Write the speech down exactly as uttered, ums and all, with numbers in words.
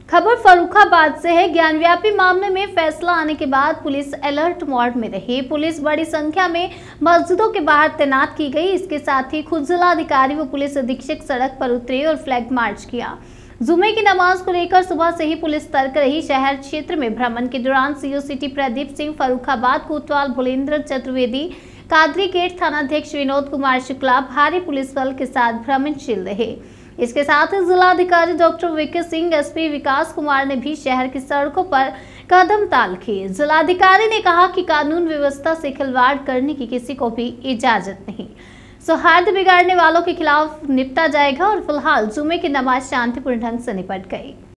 खबर फर्रुखाबाद से है। ज्ञानव्यापी मामले में फैसला आने के बाद पुलिस अलर्ट मोड में रही। पुलिस बड़ी संख्या में मस्जिदों के बाहर तैनात की गई। इसके साथ ही खुद जिलाधिकारी व पुलिस अधीक्षक सड़क पर उतरे और फ्लैग मार्च किया। जुमे की नमाज को लेकर सुबह से ही पुलिस सतर्क रही। शहर क्षेत्र में भ्रमण के दौरान सीओ सिटी प्रदीप सिंह, फर्रुखाबाद कोतवाल भूलेंद्र चतुर्वेदी, कादरी गेट थानाध्यक्ष विनोद कुमार शुक्ला भारी पुलिस बल के साथ भ्रमणशील रहे। इसके साथ ही जिलाधिकारी doctor VK Singh, SP Vikas Kumar ने भी शहर की सड़कों पर कदम ताल किए। जिलाधिकारी ने कहा कि कानून व्यवस्था से खिलवाड़ करने की किसी को भी इजाजत नहीं। सौहार्द बिगाड़ने वालों के खिलाफ निपटा जाएगा और फिलहाल जुमे की नमाज शांतिपूर्ण ढंग से निपट गई।